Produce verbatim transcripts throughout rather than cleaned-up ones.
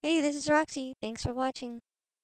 Hey, this is Roxy. Thanks for watching.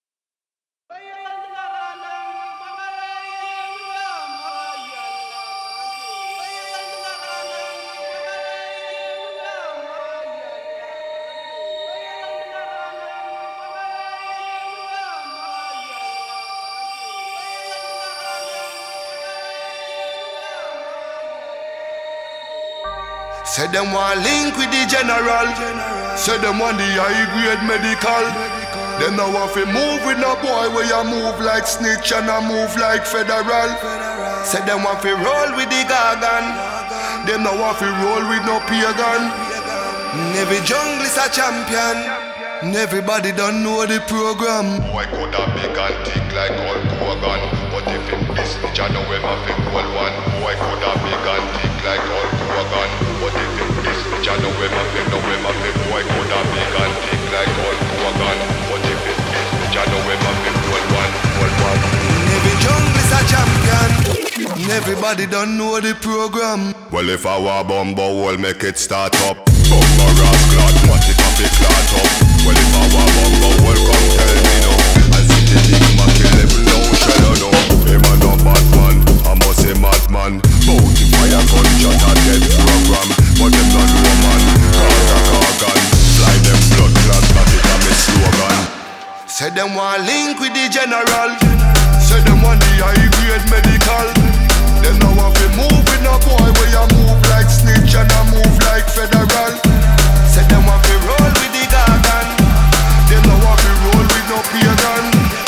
Say them want link with the general. Say them want the high grade medical. Them now want to move with no boy where you move like snitch and I move like federal. Say them want to roll with the gargan. Them now want to roll with no pagan. Every jungle is a champion. Everybody don't know the program. Boy could have big and thick like Hulk Hogan, but if him this bitch I know him a fit well one. Boy could have big and thick like Hulk Hogan, but if him this bitch I know him a fit, know him a fit. Boy could have big and thick like Hulk Hogan, but if him this bitch I know him a fit well one, well one. Every jungle is a champion. Everybody don't know the program. Well if I were bumbo, we'll make it start up. Bumbo ras clot, what if I pick clot up? Well if I were bumbo, welcome tell me no. I see the big man kill level no shadow no. Him a no bad man, I must say madman. Bounty fire gunshot a dead program, but them not know man. Cause a cargan, fly them blood clots, that it a me slogan. Say them want link with the general. Say them want the high grade medical. Them now want to move with no boy where you move like snitch and I move like federal. Say them want to roll with the gargan. Them now want to roll with no pagan.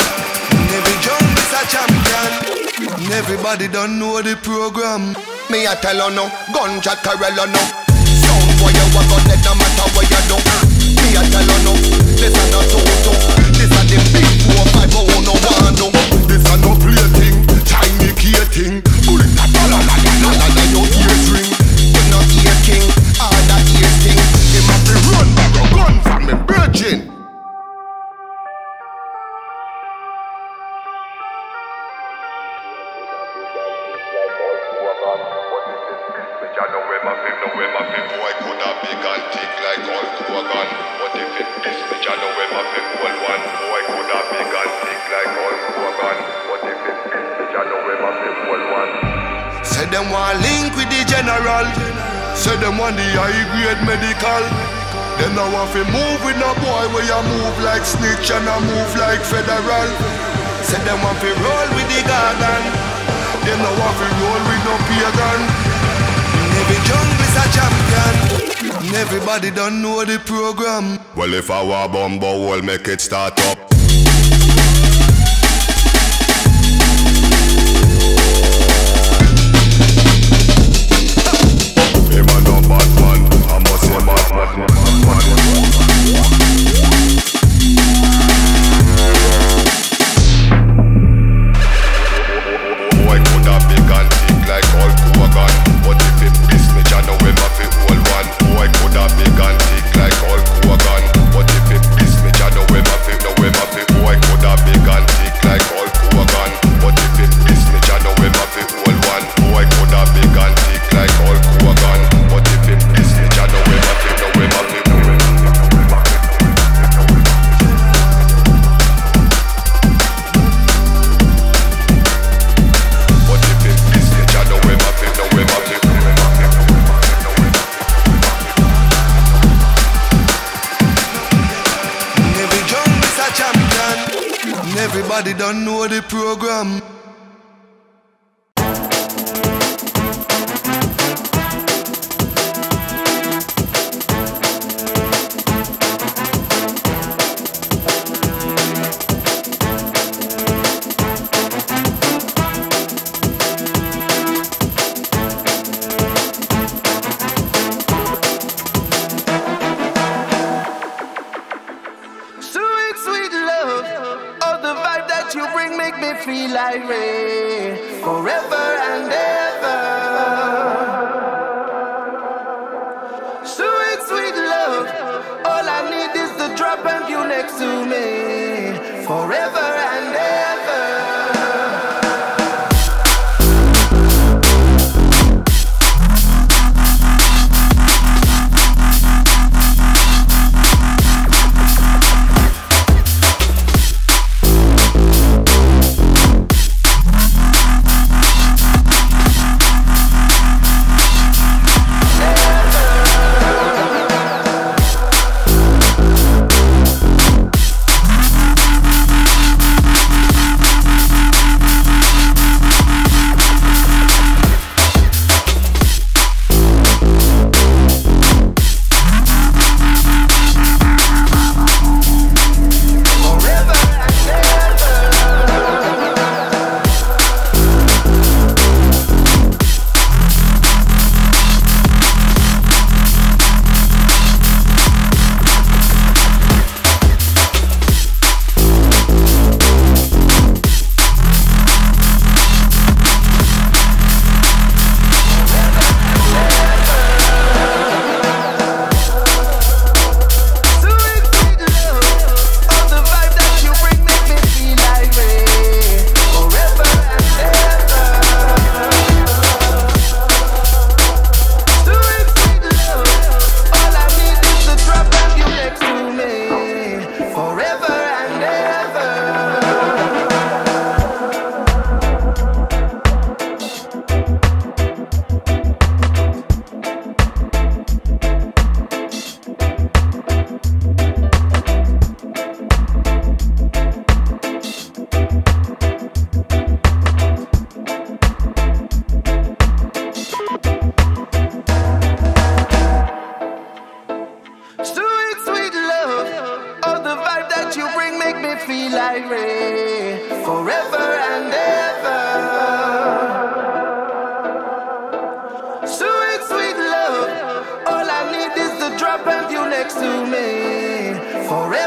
Every jungle is a champion. Everybody don't know the program. Me a tell you no, gunshot Corella no. Sound boy you a go dead no matter what you do. Me a tell you no, this a no toto. This a the big four five oh no one no. This a no play thing, tiny key thing. Bullet a la la la la la la your ears ring. You no ear king, all that ears thing. Him have to run back a gun from me virgin. Boy could have big and thick like Hulk Hogan, but if it this bitch I know him a fit well one. Boy could have big and thick like Hulk Hogan, but if it this bitch I know him a fit well one. Say them want link with the general. Say them want the high grade medical. Them now want to move with no boy where you move like snitch and I move like federal. Say them want to roll with the gargan. Them now want to roll with no pagan. Every jungle is a champion. Everybody don't know the program. Well if I were bumbo, we'll make it start up. Him a no bad man, I must say bad man. Boy could have big and thick like Hulk Hogan, but if him piss me, I know him a fit all one. Boy could have big and thick like Hulk Hogan, but if him piss me, I know him a fit, know him a fit. Boy could have big and thick like Hulk Hogan, but if him piss me, I know him a fit all one. Boy could have big and thick like Hulk Hogan, but if him piss me, I know him a fit, know him a fit. Everybody don't know the program. Feel like rain forever and ever. Sweet, sweet love. All I need is the drop and you next to me forever and ever. feel like rain forever and ever. Sweet, sweet love, all I need is to drop and you next to me forever.